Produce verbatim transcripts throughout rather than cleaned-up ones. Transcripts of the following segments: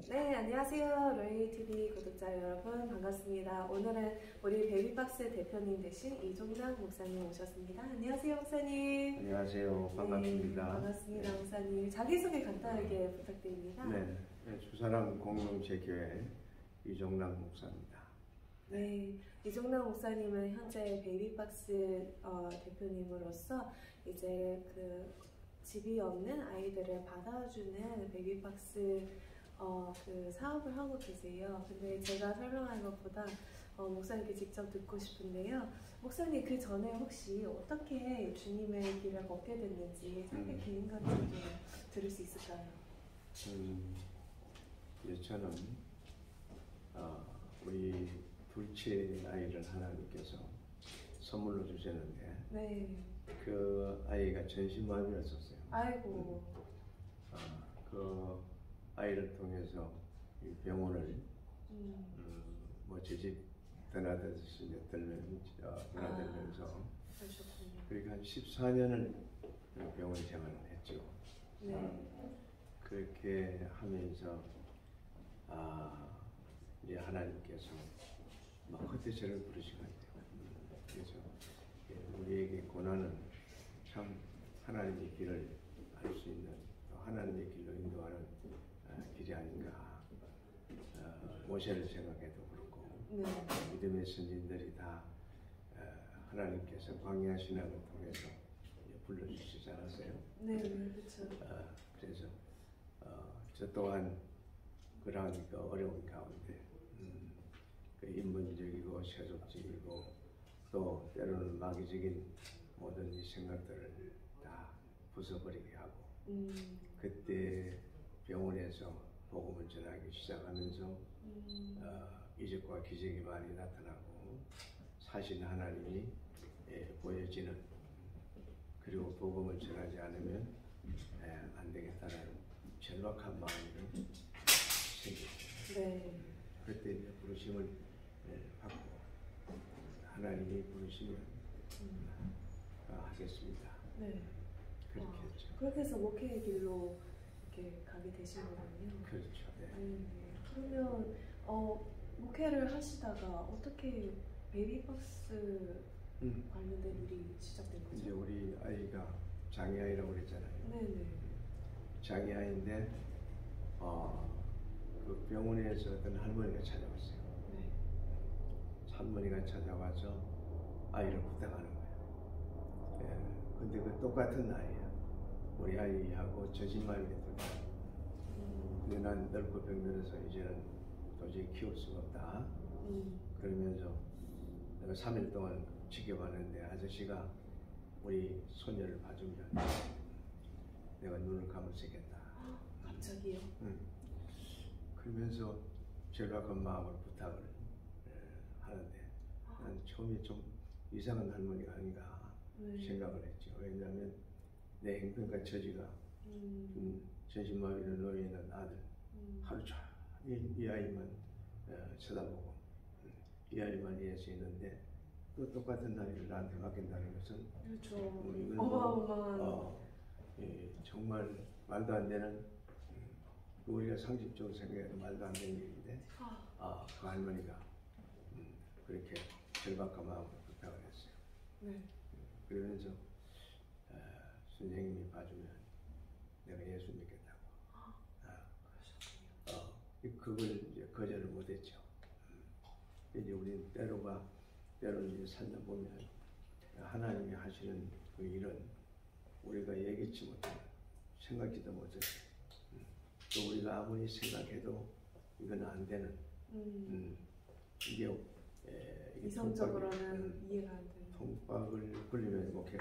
네, 안녕하세요. 로이티비 구독자 여러분 반갑습니다. 오늘은 우리 베이비박스 대표님 되신 이종락 목사님 오셨습니다. 안녕하세요, 목사님. 안녕하세요. 반갑습니다. 네, 반갑습니다, 네. 목사님. 자기소개 간단하게 부탁드립니다. 네, 네 주사람 공동체교회 이종락 목사입니다. 네, 이종락 목사님은 현재 베이비박스 어, 대표님으로서 이제 그 집이 없는 아이들을 받아주는 베이비박스 어, 그 사업을 하고 계세요. 근데 제가 설명하는 것보다 어, 목사님께 직접 듣고 싶은데요. 목사님 그 전에 혹시 어떻게 주님의 길을 걷게 됐는지 삶의 음. 개인 같은 좀 들을 수 있을까요? 음, 예, 저는 어, 우리 둘째 아이를 하나님께서 선물로 주셨는데 네. 그 아이가 전신마비였었어요. 아이고. 어, 그 아이를 통해서 이 병원을 음. 음, 뭐 제집 드나들면서 어, 드나들면서 아, 그러니까 한 십사 년을 병원 생활을 했죠. 네. 그렇게 하면서 아, 이제 하나님께서 막 그때 저를 부르신 것 같아요. 그래서 우리에게 고난은 참 하나님의 길을 알 수 있는 또 하나님의 길로 인도하는 어, 길이 아닌가. 어, 모세를 생각해도 그렇고 네. 믿음의 선진들이 다 어, 하나님께서 광야 신앙을 통해서 불러주시지 않았어요? 네, 그렇죠. 어, 그래서 어, 저 또한 그러한 그 어려운 가운데 음, 그 인본적이고 세속적이고 또 때로는 마귀적인 모든 이 생각들을 다 부숴버리게 하고 음. 그때 병원에서 복음을 전하기 시작하면서 음. 어, 이적과 기적이 많이 나타나고 사실 하나님이 예, 보여지는 그리고 복음을 전하지 않으면 예, 안 되겠다는 절박한 마음이 생겼어요. 네. 그때 이제 부르심을 예, 받고 하나님이 부르시면 음. 어, 하겠습니다. 네. 그렇게 아, 했죠. 그렇게 해서 목회의 길로 이렇게 가게 되신 거군요. 그렇죠. 네. 네. 그러면 어, 목회를 하시다가 어떻게 베이비박스 음. 관련된 일이 시작된 거죠? 이제 우리 아이가 장애아이라고 그랬잖아요. 네네. 장애아이인데 어, 그 병원에서 어떤 할머니가 찾아왔어요. 네. 할머니가 찾아와서 아이를 부탁하는 거예요. 예. 근데 그 똑같은 나이야. 우리 아이하고 저진마비가 됐다. 음. 근데 난 넓고 병들어서 이제는 도저히 키울 수가 없다. 음. 그러면서 내가 삼 일 동안 지켜봤는데 아저씨가 우리 소녀를 봐주면 내가 눈을 감을 수 있겠다. 갑자기요? 응. 그러면서 절박한 마음으로 부탁을 에, 하는데 난 처음에 좀 이상한 할머니가 아닌가 네. 생각을 했죠. 왜냐하면 내 행편과 처지가 음. 음, 전신마비로 놓여 있는 아들 음. 하루 종일 이 아이만 어, 쳐다보고 음, 이 아이만 위해서 있는데 또 똑같은 나이를 나한테 맡긴다는 것은 그렇죠. 뭐 이건 어마어마한. 어, 예, 정말 말도 안 되는 음, 우리가 상식적으로 생각해도 말도 안 되는 일인데 아. 아, 그 할머니가 음, 그렇게 절박한 마음으로 부탁을 했어요. 네. 그러면서 어, 선생님이 봐주면 내가 예수 믿겠다고. 아. 아, 어, 그걸 이제 거절을 못했죠. 음, 이제 우리는 때로가 때로는 이제 살다 보면 하나님이 하시는 그 일은 우리가 예기치 못해 생각지도 못해. 음, 또 우리가 아무리 생각해도 이건 안 되는. 음. 음, 이게 에, 이게 이성적으로는 통박이, 음, 이해가 안 되는. 통박을 굴리면 목회가.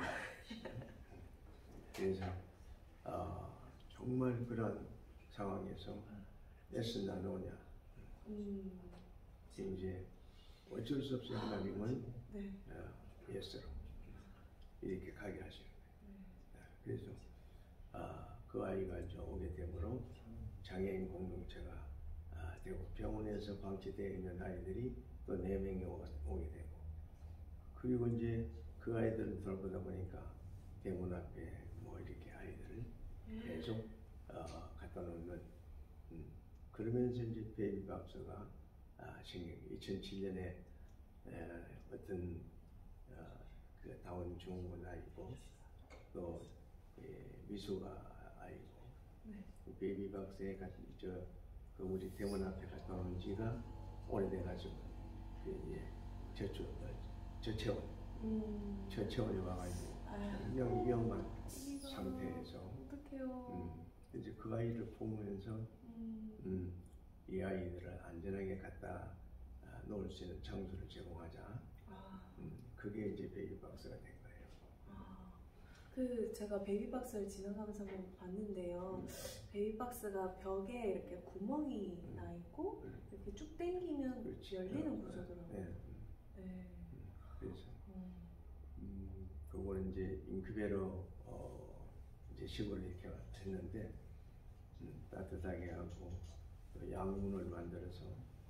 그래서 어, 정말 그런 상황에서 애써 나누냐. 음. 이제 어쩔 수 없이 하나님은 네. 어, 예수로 이렇게 가게 하시는 거예요. 네. 그래서 아, 그 아이가 이제 오게 되므로 장애인 공동체가 아, 되고 병원에서 방치되어 있는 아이들이 또 네 명이 오게 되고 그리고 이제 그 아이들을 돌보다 보니까 대문 앞에 뭐 이렇게 아이들을 계속 어, 갖다 놓는 음, 그러면서 이제 베이비박스가 아, 생긴 이천칠 년에 에, 어떤 어, 그 다운 증후군 아이고 또 예, 미수가 아이고 네. 그 베이비박스에 같이 저그 우리 대문 앞에 갔다 온 지가 오래돼가지고 그 이제 저쪽 어, 저체온 음. 저체온이 와가지고 아유. 영 위험한 이거 상태에서 어떡해요. 음, 이제 그 아이를 보면서 음. 음, 이 아이들을 안전하게 갖다 아, 놓을 수 있는 장소를 제공하자. 아. 음, 그게 이제 베이비박스가 된 거예요. 아. 그 제가 베이비박스를 지나가면서 한번 봤는데요. 음. 베이비박스가 벽에 이렇게 구멍이 음. 나 있고 음. 이렇게 쭉 당기면 그렇지. 열리는 어, 구조더라고요. 네. 네. 음, 그래서 음. 음, 그거는 이제 인큐베러 어, 이제 식으로 이렇게 했는데 음, 따뜻하게 하고 또 양문을 만들어서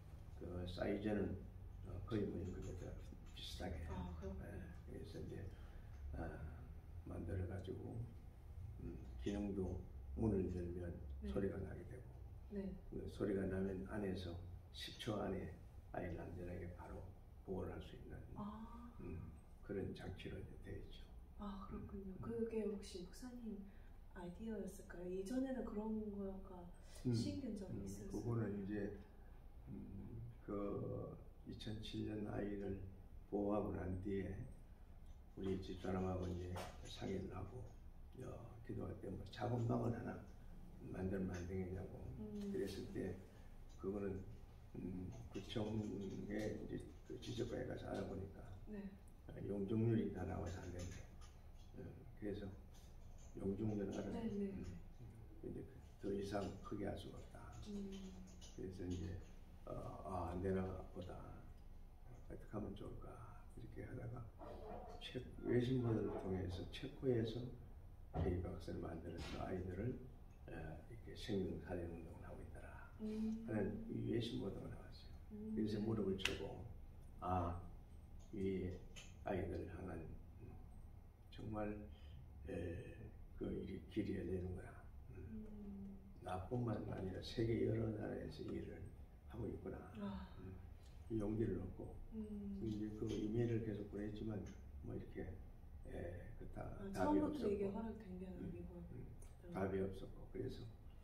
그 사이즈는 어, 거의 뭐 인큐베러 비슷하게 아, 그렇군요. 예, 그래서 이제 아, 만들어 가지고 음, 기능도 문을 열면 네. 소리가 나게 되고 네. 그 소리가 나면 안에서 십 초 안에 아이를 안전하게 바로 보호를 할 수 있는 아. 음, 그런 장치로 되어 있죠. 아, 그렇군요. 음. 그게 혹시 목사님 아이디어였을까요? 이전에는 그런 거가 음, 시행된 적이 음, 있었어요? 그거는 이제 음, 그 이천칠 년 아이를 보호하고 난 뒤에 우리 집사람하고 이제 상의를 하고 어, 기도할 때 뭐 작은 방을 하나 만들면 안 되겠냐고 음. 그랬을 때 그거는 음, 구청에 이제 그 지적과에 가서 알아보니까 네. 용적률이 다 나와서 안 된대. 어, 그래서 용적률 알아. 네, 네. 음, 근데 더 이상 크게 할 수가 없다. 음. 그래서 이제 어, 아, 안 되나 보다. 어떻게 하면 좋을까 이렇게 하다가 체, 외신분을 통해서 체코에서 베이비박스를 만들어서 아이들을 어, 이렇게 생명 살린 운동을 하고 있더라. 음. 하는 이 외신 보도가 나왔어요. 음. 그래서 무릎을 치고 아, 이 아이들을 향한 음, 정말 에, 그 일이 길이 열리는구나. 음. 음. 나뿐만 아니라 세계 여러 나라에서 일을 하고 있구나. 아. 음, 이 용기를 얻고 음. 이제 그 이메일을 계속 보냈지만 뭐 이렇게 에, 그 다, 아, 답이 처음부터 없었고 이게 허락된 게 음, 아니고. 음, 답이 없었고 그래서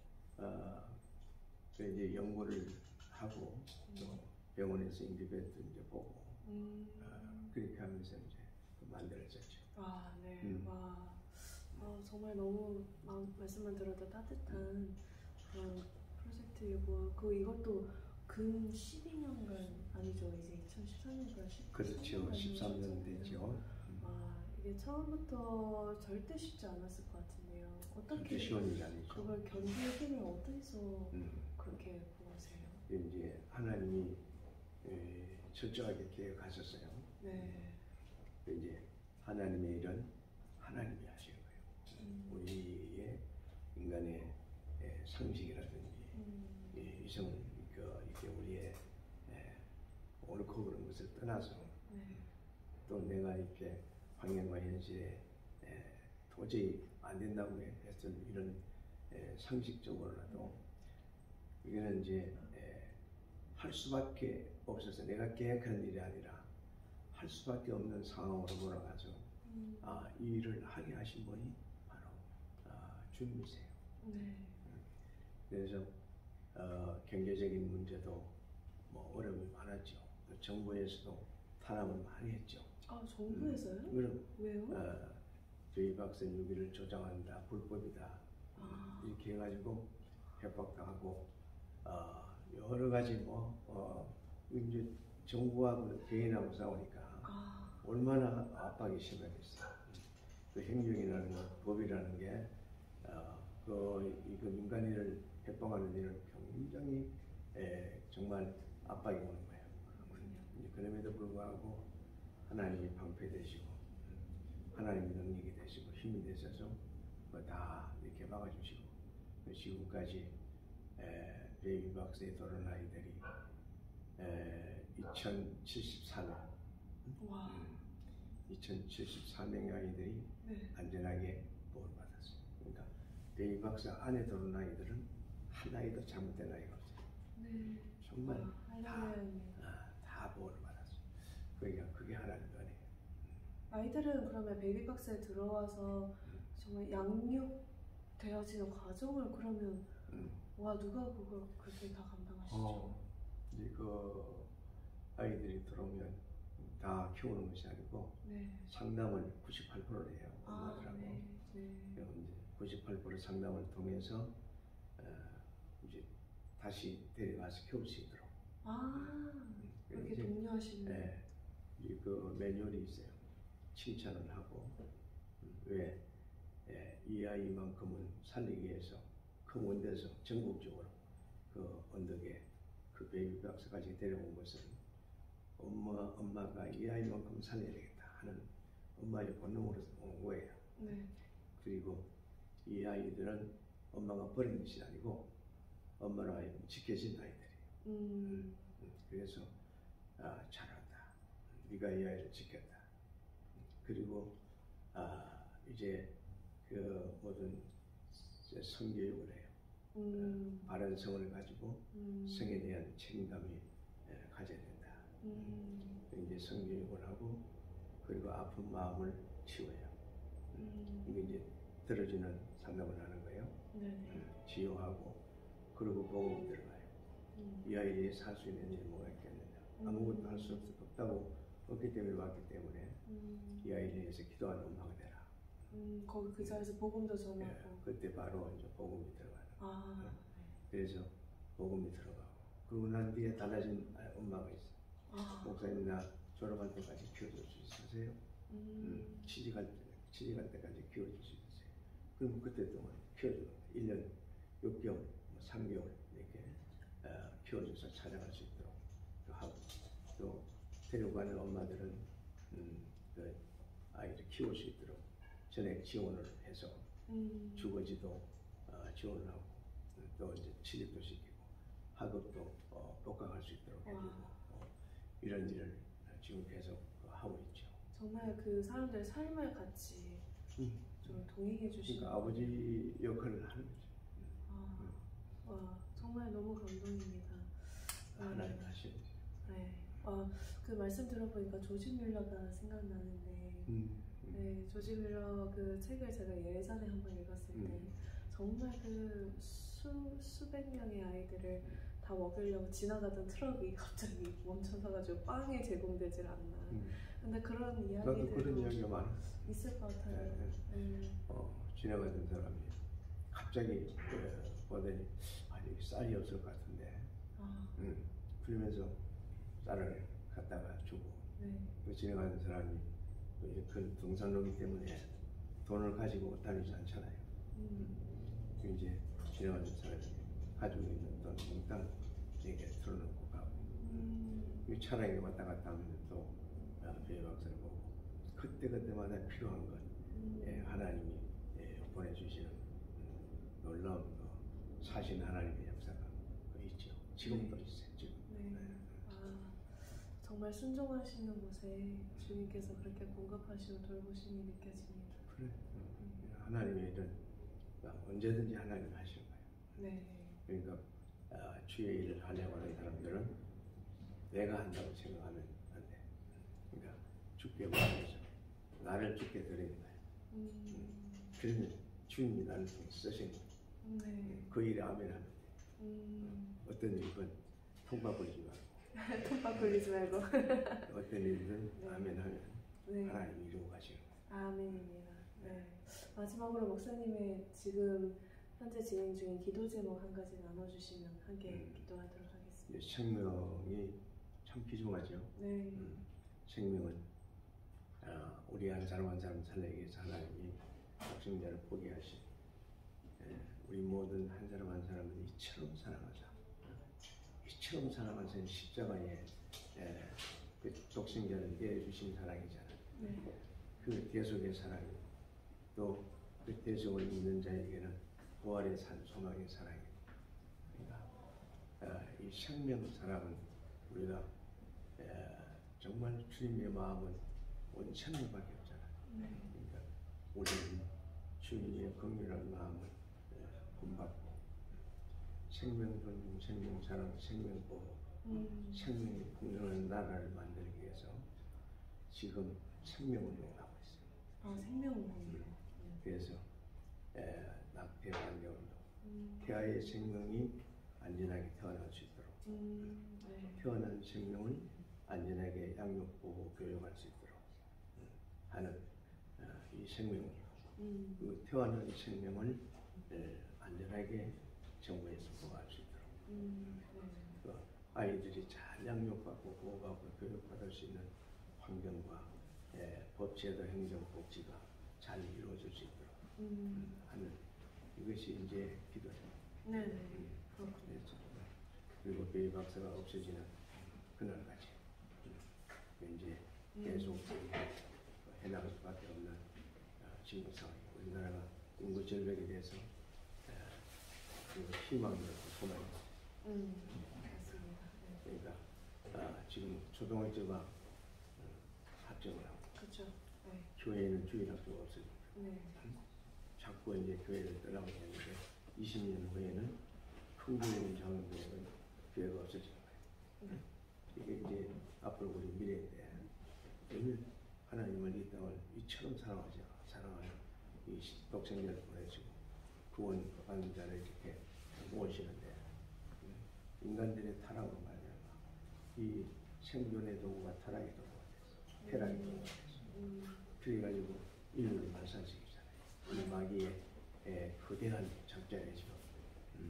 어, 그 이제 연구를 하고 또 병원에서 인디베트 이제 보고 음. 어, 그렇게 하면서 이제 만들어졌죠. 아, 네. 음. 와. 아, 정말 너무 마음, 말씀만 들어도 따뜻한 그런 프로젝트이고 그 이것도 근 십이 년간 아니죠. 이제 이천십삼 년간 그렇죠. 십삼 년 되죠. 음. 와, 이게 처음부터 절대 쉽지 않았을 것 같은데요. 그렇게 어떻게 쉬운 일이 아니죠. 그걸 견딜 힘을 어디서 음. 그렇게 보세요? 이제 하나님이 에, 철저하게 계획하셨어요. 네. 이제 하나님의 일은 하나님이 하시는 거예요. 음. 우리의 인간의 에, 상식이라든지 음. 이 이성을 그 이렇게 우리의 에, 옳고 그른 것을 떠나서 네. 또 내가 이렇게 환경과 현실에 에, 도저히 안 된다고 했던 이런 에, 상식적으로라도 이거는 이제 에, 할 수밖에 없어서 내가 계획한 일이 아니라 할 수밖에 없는 상황으로 몰아가서 음. 아, 이 일을 하게 하신 분이 바로 아, 주님이세요. 네. 그래서 어, 경제적인 문제도 뭐 어려움이 많았죠. 또 정부에서도 탄압을 많이 했죠. 아, 정부에서요? 음, 그럼 왜요? 어, 베이비박스 유기를 조장한다, 불법이다 아. 이렇게 해가지고 협박당하고 어, 여러 가지 뭐 어, 이제 정부하고 개인하고 싸우니까 아. 얼마나 압박이 심하겠어요. 그 행정이라는 것, 법이라는 게 어, 그 이거 민간인을 협박하는 일은 굉장히 에, 정말 압박이 오는 거예요. 그렇군요. 그럼에도 불구하고 하나님이 방패되시고 하나님의 능력이 되시고 힘이 되셔서 뭐 다 이렇게 막아주시고 지금까지 에, 베이비박스에 들어온 아이들이 에, 이천칠십사 명 와. 음, 이천칠십사 명의 아이들이 네. 안전하게 보호를 받았어요. 그러니까 베이비박스 안에 들어온 아이들은 한 아이도 잘못된 아이가 없어요. 네. 정말 아, 다, 할렐루야입니다. 아, 다 복을 받았어요. 그러니까 그게 하나님 은혜예요. 아이들은 그러면 베이비박스에 들어와서 정말 양육되어지는 과정을 그러면 음. 와 누가 그걸 그렇게 다 감당하시죠? 어, 이제 그 아이들이 들어오면 다 키우는 것이 아니고 네. 상담을 구십팔 퍼센트를 해요. 아, 엄마들하고. 네. 네. 그럼 이제 구십팔 퍼센트 상담을 통해서 어, 이제 다시 데려가서 키울 수 있도록. 아, 그래서 그렇게 이제, 독려하시는. 예, 이그 매뉴얼이 있어요. 칭찬을 하고 음, 왜 예, 이 아이만큼은 살리기 위해서 큰 원대에서 전국적으로 그 언덕에 그 베이비박스까지 데려온 것은 엄마, 엄마가 이 아이만큼 살려야 되겠다 하는 엄마의 본능으로 온 거예요. 네. 그리고 이 아이들은 엄마가 버린 것이 아니고 엄마로 하여금 지켜진 아이들이에요. 음. 음, 그래서 아, 잘한다. 네가 이 아이를 지켰다. 그리고 아, 이제 그 모든 성교육을 해요. 음. 바른 성을 가지고 음. 성에 대한 책임감이 예, 가져야 된다. 음. 이제 성교육을 하고 그리고 아픈 마음을 치워요. 음. 이게 이제 들어주는 상담을 하는 거예요. 네네. 음, 치유하고 그리고 복음이 들어가요. 음. 이 아이에 살 수 있는 일이 뭐가 있겠느냐. 아무것도 할 수 없다고 없기 때문에 왔기 때문에 음. 이 아이에 대해서 기도하는 엄마가 되라. 음. 거기 그 자리에서 복음도 예, 전하고. 그때 바로 이제 복음이 들어가는. 아. 그래서 복음이 들어가고 그러고 난 뒤에 달라진 엄마가 있어. 아. 목사님 나 졸업할 때까지 키워줄 수 있으세요? 음. 음, 취직할 때 취직할 때까지 키워줄 수 있으세요? 그럼 그때 동안 키워주는 거예요. 일 년 육 개월, 뭐 삼 개월 이렇게 어, 키워줘서 찾아갈 수 있도록 하고 또 데려가는 엄마들은 음, 그 아이를 키울 수 있도록 전액 지원을 해서 음. 주거지도 어, 지원을 하고 음, 또 이제 취직도 시키고 학업도 어, 복학할 수 있도록 해주고 어, 이런 일을 지금 계속 하고 있죠. 정말 그 사람들의 삶을 같이 음. 좀 동행해 주시는. 그러니까 아버지 역할을 하는 거죠. 아, 음. 와 정말 너무 감동입니다. 하나님 하시는 거죠. 네. 아, 그 말씀 들어보니까 조지 뮬러가 생각나는데, 음. 음. 네, 조지 뮬러 그 책을 제가 예전에 한번 읽었을 때 음. 정말 그 수, 수백 명의 아이들을 다 먹이려고 지나가던 트럭이 갑자기 멈춰서가지고 빵이 제공되질 않나. 음. 근데 그런 나도 이야기들도 그런 이야기가 많아. 있을 것 같아요. 네, 네. 어, 지나가던 사람이 갑자기 그, 보더니 아 여기 쌀이 없을 것 같은데 아, 음, 그러면서 쌀을 갖다가 주고 네. 그 지나가는 사람이 또 이제 그 등산로기 때문에 돈을 가지고 다니지 않잖아요. 음. 그 이제 지나가는 사람이 가지고 있는 돈 몽땅 이렇게 틀어놓고 가고 음. 이 차량에 왔다 갔다 하면 또 베이박스를 보고 그때 그때마다 필요한 것 음. 예, 하나님이 예, 보내주시는 음, 놀라운 그 사신 하나님의 역사가 있죠. 지금도 네. 있어요. 지금. 네. 네. 아, 정말 순종하시는 곳에 주님께서 그렇게 공급하시고 돌보심이 느껴집니다. 그래. 음, 하나님의 일은 언제든지 하나님이 하시는 거예요. 네. 그러니까 아, 주의 일을 하려고 하는 사람들은 내가 한다고 생각하면 안 돼. 그러니까 죽게 보내서 나를 죽게 드리는 거예요. 음. 그러면 주님이 나를 통해 쓰신 거예요. 네. 그 일에 아멘 하면 돼. 음. 어떤 일은 통과 걸리지 말고 톱밥 걸리지 말고. 어떤 일은 네. 아멘 하면 네. 하나님이 이루고 가시는 거예요. 아멘입니다. 네. 마지막으로 목사님의 지금 현재 진행 중인 기도 제목 한 가지 나눠주시면 함께 음. 기도하도록 하겠습니다. 이제 생명이 참 귀중하죠. 네. 음, 생명은 아, 우리 한 사람 한 사람 살리기 위해서 하나님이 독생자를 포기하신 예, 우리 모든 한 사람 한 사람을 이처럼 사랑하자. 이처럼 사랑하신 십자가에 예, 그 독생자를 내주신 사랑이잖아요. 네. 그 대속의 사랑이 또 그 대속을 믿는 자에게는 부활의 산 소망의 사랑이. 그러니까 아, 이 생명 사랑은 우리가 에, 정말 주님의 마음은 온천리밖에 없잖아요. 네. 그러니까 우리는 주님의 긍휼한 마음을 에, 본받고 생명 존중, 생명 사랑, 생명 보호, 음. 생명이 풍성한 나라를 만들기 위해서 지금 생명운동을 하고 있어요. 아, 생명운동이요. 그래서 에, 낙태 반대 운동, 음. 태아의 생명이 안전하게 태어날 수 있도록, 음. 네. 태어난 생명을 안전하게 양육, 보호, 교육할 수 있도록 음, 하는 어, 이 생명운동. 음. 그 태어난 생명을 에, 안전하게 정부에서 보호할 수 있도록 음. 네. 그 아이들이 잘 양육받고 보호받고 교육받을 수 있는 환경과 에, 법제도 행정복지가 잘 이루어질 수 있도록 음. 하는 이것이 이제 기도입니다. 네네. 음. 그렇군요. 그래서, 그리고 베이 박사가 없어지는 그날까지 음. 이제 계속 해나갈 수밖에 없는 어, 지금 상황이고 우리나라가 인구 절벽에 대해서 에, 그 희망이고 소망이 음. 맞습니다. 네. 그러니까 아, 지금 초등학교가 어, 합정을 하고 그렇죠. 네. 교회는 주일학교가 없어지고 네. 자꾸 이제 교회를 떠나고 있는데 이십 년 후에는 큰 교회는 작은 교회는 교회가 없어지는 거예요. 네. 이게 이제 앞으로 우리 미래인데 늘 하나님을 이 땅을 이처럼 사랑하지 사랑하는 이 독생자를 보내주고 구원 받는 자를 이렇게 모시는데 인간들의 타락으로 말미암아 이 생존의 도구가 타락의 도구가 됐어. 퇴락의 도구가 됐어. 음. 그래가지고 인류를 말살시키잖아요. 이 마귀의 에, 거대한 작전에 지금 음,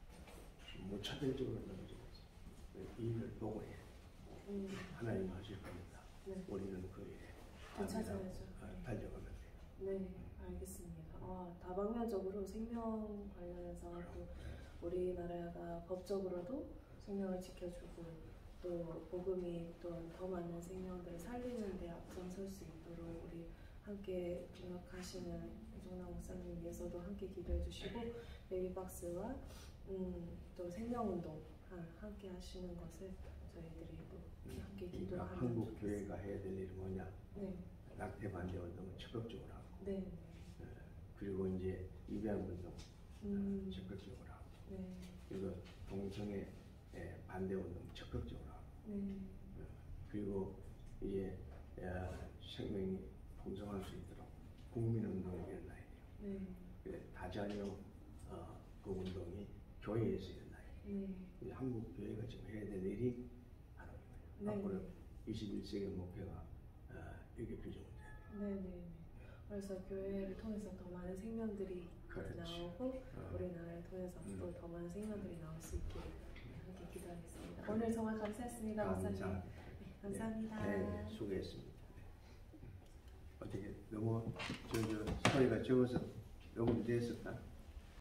무차별적으로 넘어지고 있어요. 이 일을 보고 해. 음. 하나님 하실 겁니다. 네. 우리는 그 일에 되찾아야죠. 아, 달려가면 돼요. 네, 알겠습니다. 아, 다방면적으로 생명 관련해서 또 우리나라가 법적으로도 생명을 지켜주고 또 복음이 또 더 많은 생명들을 살리는 데 앞장설 수 있도록 우리 함께 노력하시는 이종남 목사님 위해서도 함께 기도해 주시고 베이비박스와 음, 또 생명운동 함께 하시는 것을 저희들이 또 함께 그러니까 기도하면 한국 좋겠습니다. 교회가 해야 될 일이 뭐냐? 네, 낙태 반대 운동을 적극적으로 하고 네, 어, 그리고 이제 입양 운동 음. 어, 적극적으로 하고 네, 그리고 동성애 에, 반대 운동 적극적으로 하고 네, 어, 그리고 이제 야, 생명이 풍성할 수 있도록 국민운동이 일어나야 돼요. 네, 그래, 다자녀 어, 그 운동이 교회에서 일어나야 돼요. 네, 이제 한국 교회가 지금 해야 될 일이 바로 이거예요. 네. 앞으로 이십일 세기 목표가 어, 이게 비전돼요. 네, 네. 그래서 교회를 통해서 더 많은 생명들이 그렇지. 나오고 어. 우리나라를 통해서 음. 또 더 많은 생명들이 나올 수 있게 함께 기도하겠습니다. 오늘 정말 감사했습니다, 목사님. 감사. 네, 감사합니다. 네, 네, 수고했습니다. 네. 어떻게 너무 저, 저 소리가 적어서 녹음됐었다?